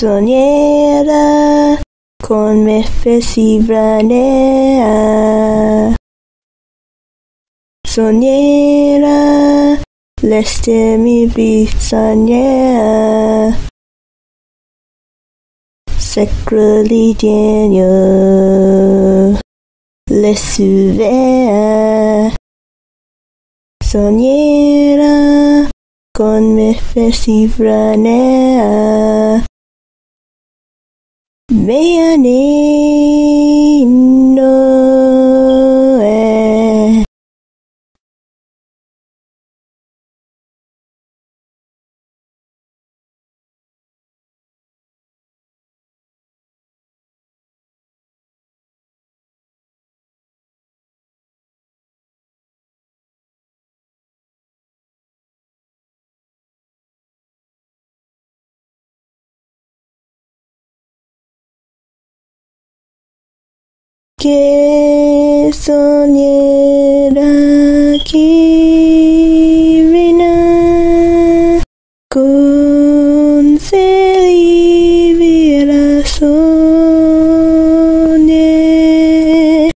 Sonera con me fesivranea. Sonera leste mi vizania. Secrolidienio le suvea. Sonera con me fesivranea. Meanino que Sonera Kirina con celiberazione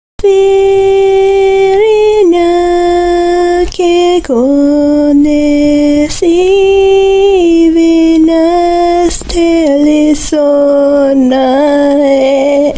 Virina che con si vinasteli sonae.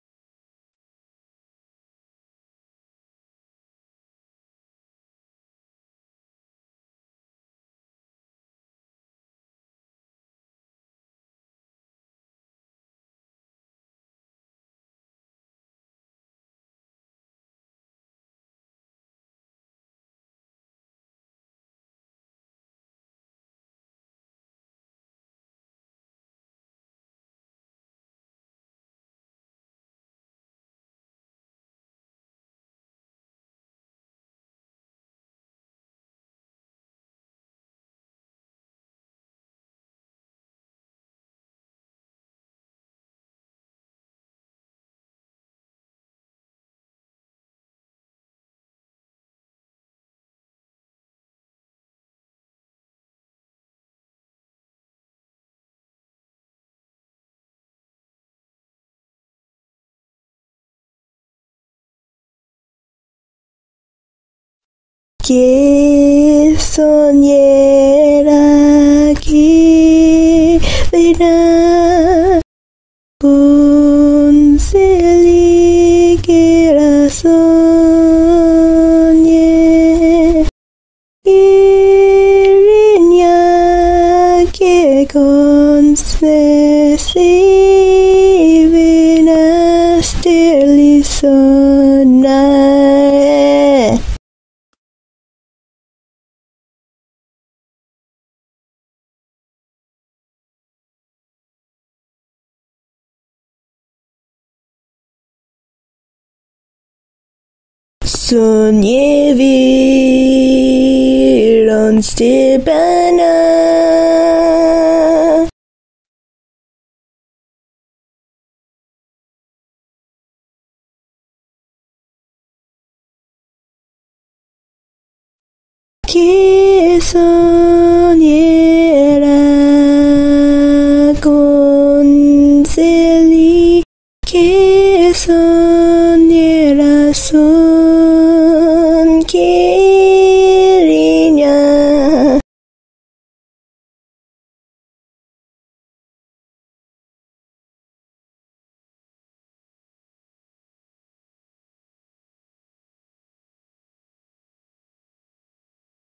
Que Sonera Kirina con celiberazione Virina che con se si vinasteli sonae. Sognevi non stipana che Sonera con celi che Sonera son Kirina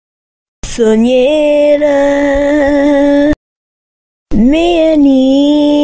Sonera Meani